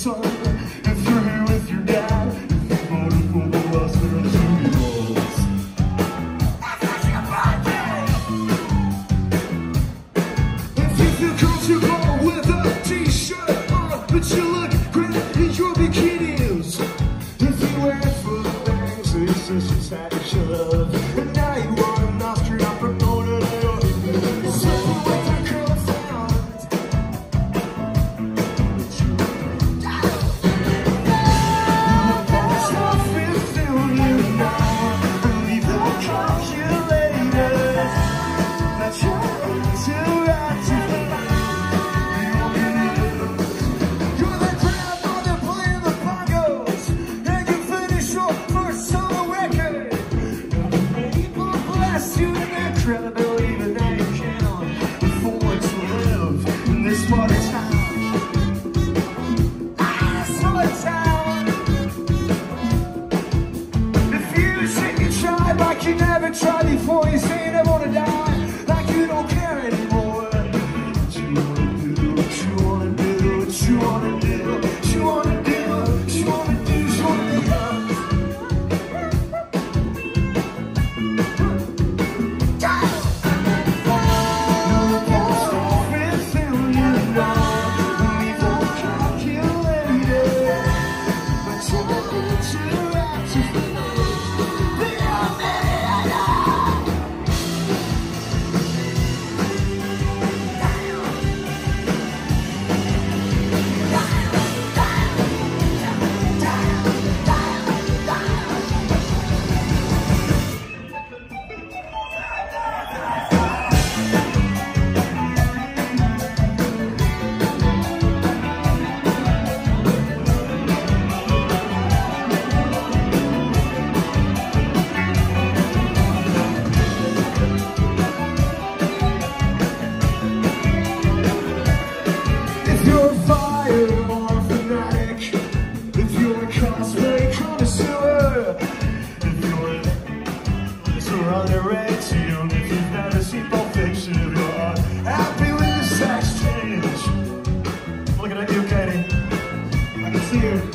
son. If you're here with your dad, if you voted for the lesser of two evils, that's your birthday. If you feel comfortable with a t-shirt on, but you look great in your bikinis, if you wear it for the bangs, it's just a savage love. And now you are an astronaut promoted. Credibility, but now you can't afford to live in this small town. Small town. If you say you tried like you never tried before, you say you never wanna die, like you don't care anymore. What you wanna do, what you wanna do, what you wanna do, what you wanna do, what you wanna do, what you wanna do. If you're a fireball fanatic, if you're a cosplay connoisseur, if you're underrated, if you've never seen Pulp Fiction, if you're happy with the sex change, looking at you, Katie, I can see you.